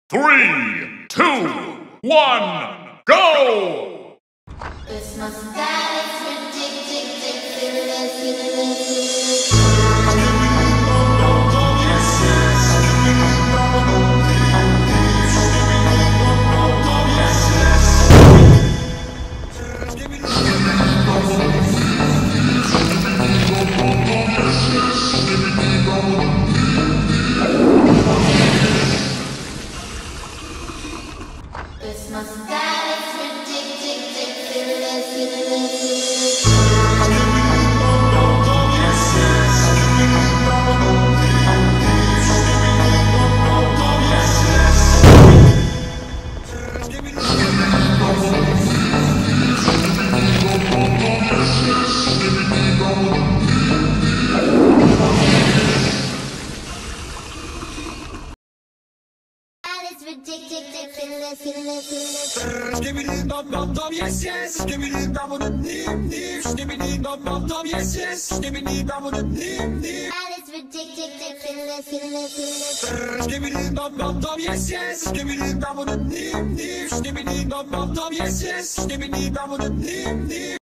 3, 2, 1, go! Christmas time is ridiculous. Christmas time is Skibidi dom dom dom yes yes. Skibidi dom dom nim nim. Skibidi dom dom dom yes yes. Skibidi dom dom nim nim. Skibidi dom dom dom yes yes. Skibidi dom dom nim nim. Skibidi dom dom dom yes yes. Skibidi dom dom nim nim.